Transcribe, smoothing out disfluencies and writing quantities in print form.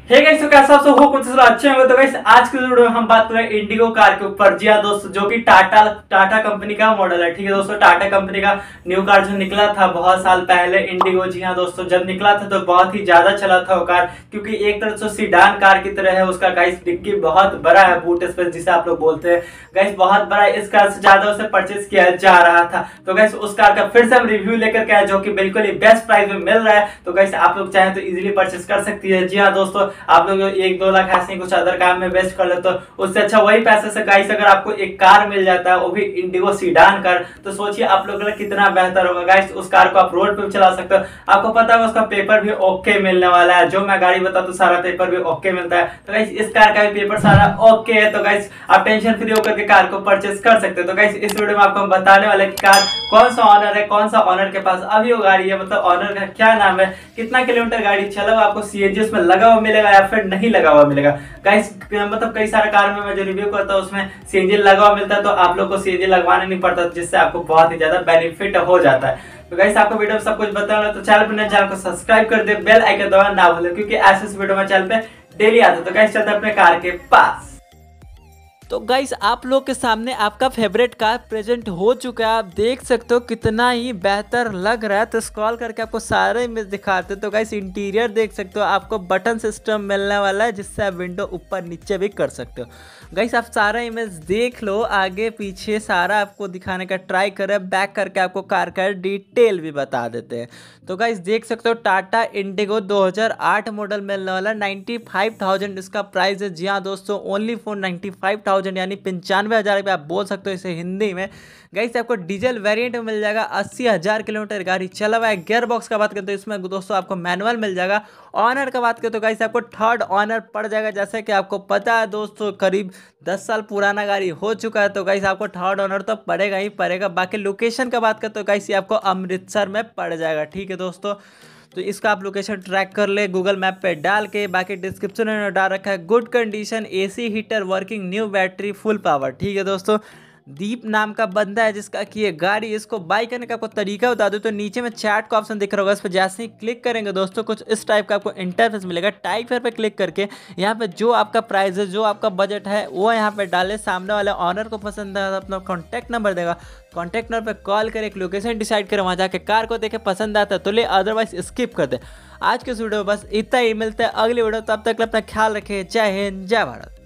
Hey guys, तो कैसा हो कुछ अच्छे होंगे। तो गाइस आज की वीडियो में हम बात करें इंडिगो कार के ऊपर। जी हाँ दोस्तों, जो कि टाटा कंपनी का मॉडल है। ठीक है दोस्तों, टाटा कंपनी का न्यू कार जो निकला था बहुत साल पहले इंडिगो। जी हाँ दोस्तों, जब निकला था तो बहुत ही ज्यादा चला था वो कार, क्योंकि एक तरह से सीडान कार की तरह है। उसका गाइस डिक्की बहुत बड़ा है, बूट स्पेस जिसे आप लोग बोलते हैं गाइस बहुत बड़ा है। इस कार से ज्यादा उसे परचेज किया जा रहा था। तो गाइस उस कार का फिर से हम रिव्यू लेकर के आए, जो कि बिल्कुल ही बेस्ट प्राइस में मिल रहा है। तो गाइस आप लोग चाहें तो इजीली परचेज कर सकती है। जी हाँ दोस्तों, आप लोग 1-2 लाख ऐसे कुछ अदर काम में वेस्ट कर लेते हो, उससे अच्छा वही पैसे से गाइस अगर आपको एक कार मिल जाता है, वो भी इंडिगो सीडान कार, तो सोचिए आप लोगों के लिए कितना बेहतर होगा। गाइस उस कार को आप रोड पे भी चला सकते हो। आपको पता है उसका पेपर भी ओके मिलने वाला है। जो मैं गाड़ी बता तो सारा पेपर भी ओके मिलता है। तो गाइस इस कार का भी पेपर सारा ओके है। तो गाइस आप टेंशन फ्री होकर के कार को परचेज कर सकते हो। तो गाइस इस वीडियो में आपको हम बताने वाले कि कार कौन सा ऑनर है, कौन सा ऑनर के पास अभी वो गाड़ी है, मतलब ऑनर का क्या नाम है, कितना किलोमीटर गाड़ी चला हुआ, आपको सीएनजी उसमें लगा हुआ मिलेगा या फिर नहीं लगा हुआ मिलेगा। गाइस मतलब कई सारे कार में मैं जो रिव्यू करता हूँ उसमें सीएनजी लगा हुआ मिलता है, तो आप लोग को सीएनजी लगवाना नहीं पड़ता, जिससे आपको बहुत ही ज्यादा बेनिफिट हो जाता है। तो गाइस आपको वीडियो में सब कुछ बताऊंगा, तो चैनल को सब्सक्राइब कर दे, बेल आइकन दबाना ना भूलें, क्योंकि ऐसे वीडियो में चैनल पे डेली आते हैं। तो गाइस चलते अपने कार के पास। तो गाइस आप लोग के सामने आपका फेवरेट कार प्रेजेंट हो चुका है। आप देख सकते हो कितना ही बेहतर लग रहा है। तो स्क्रॉल करके आपको सारे इमेज दिखाते हैं। तो गाइस इंटीरियर देख सकते हो, आपको बटन सिस्टम मिलने वाला है, जिससे आप विंडो ऊपर नीचे भी कर सकते हो। गाइस आप सारा इमेज देख लो, आगे पीछे सारा आपको दिखाने का ट्राई करें, बैक करके आपको कार का डिटेल भी बता देते हैं। तो गाइस देख सकते हो टाटा इंडिगो 2008 मॉडल मिलने वाला 95,000 इसका प्राइस है। जी हाँ दोस्तों, ओनली फॉर 95,000 यानी 95,000 रुपये आप बोल सकते हो इसे हिंदी में। गाइस आपको डीजल वेरिएंट में मिल जाएगा, 80,000 किलोमीटर गाड़ी चला हुआ है। गियर बॉक्स का बात करते हैं, इसमें दोस्तों आपको मैनुअल मिल जाएगा। ऑनर का बात करें तो गाइस आपको थर्ड ऑनर पड़ जाएगा। जैसे कि आपको पता है दोस्तों, करीब 10 साल पुराना गाड़ी हो चुका है, तो गाइस आपको थर्ड ऑनर तो पड़ेगा ही पड़ेगा। बाकी लोकेशन का बात करते हो गाइस, ये आपको अमृतसर में पड़ जाएगा। ठीक है दोस्तों, तो इसका आप लोकेशन ट्रैक कर ले गूगल मैप पे डाल के। बाकी डिस्क्रिप्शन में डाल रखा है good condition, AC heater working, new battery, full power. ठीक है दोस्तों, दीप नाम का बंदा है जिसका कि ये गाड़ी, इसको बाई करने का आपको तरीका बता दो तो नीचे में चैट का ऑप्शन दिख रहा होगा, इस पर जैसे ही क्लिक करेंगे दोस्तों कुछ इस टाइप का आपको इंटरफेस मिलेगा। टाइप पे क्लिक करके यहाँ पे जो आपका प्राइस है, जो आपका बजट है, वो यहाँ पे डाले। सामने वाले ऑनर को पसंद है अपना कॉन्टैक्ट नंबर देगा, कॉन्टैक्ट नंबर पे कॉल करे, एक लोकेशन डिसाइड करे, वहाँ जाके कार को देखे पसंद आता है तो ले, अदरवाइज स्किप कर दे। आज के इस वीडियो में बस इतना ही, मिलता है अगली वीडियो, तब तक अपना ख्याल रखें। जय हिंद, जय भारत।